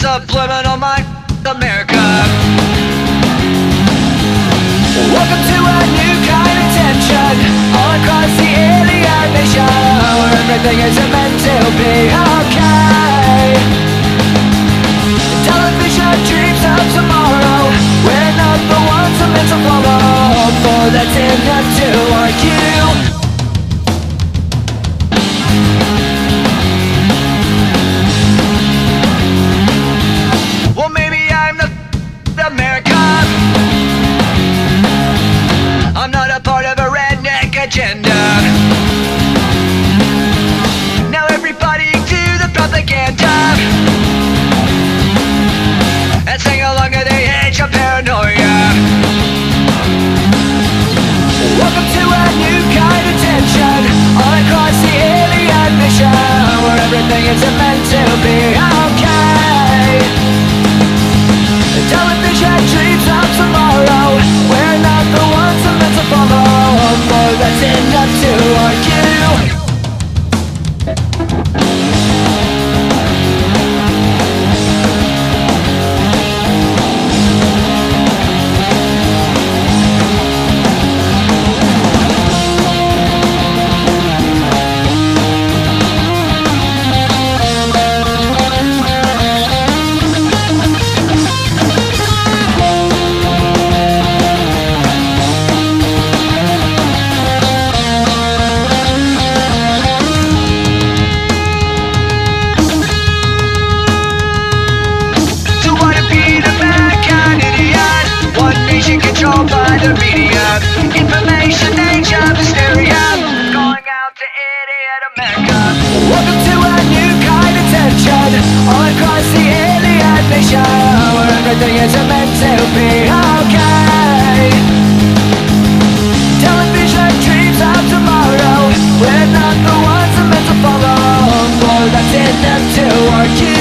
subliminal mind, America. Welcome to a new kind of tension all across the alien nation, where everything is meant to be okay. Television dreams of tomorrow, we're not the ones who meant to follow, for that's enough to argue. Well, maybe I'm the America. I'm not a part of a redneck agenda. Now everybody do the propaganda and sing along at the age of paranoia. Welcome to a new kind of tension all across the alien mission, where everything is meant to be okay. Television dreams of tomorrow, we're not the ones who meant to follow, for that's enough to argue. Controlled by the media, information age of hysteria, calling out to idiot America. Welcome to a new kind of tension all across the alien nation, where everything is meant to be okay. Television dreams of tomorrow, we're not the ones who meant to follow, for that's enough to argue.